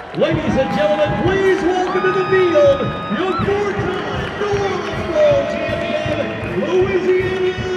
Ladies and gentlemen, please welcome to the field your four-time New Orleans Bowl champion, Louisiana